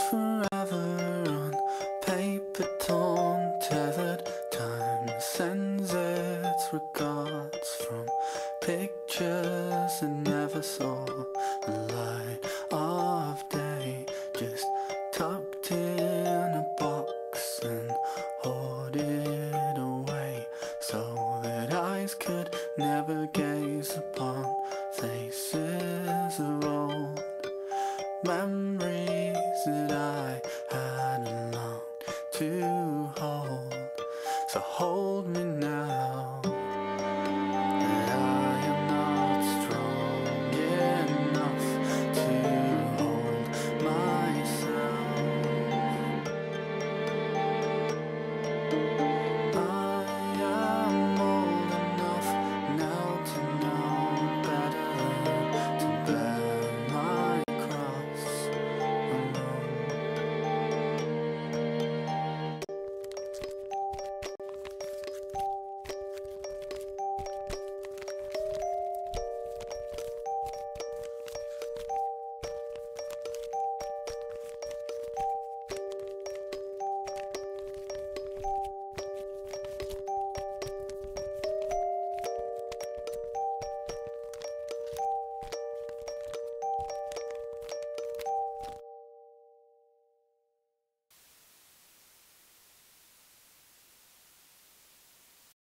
forever on paper torn, tethered. Time sends its regards from pictures that never saw the light of day, just tucked in a box and hoarded away, so that eyes could never gaze upon faces of old. Memories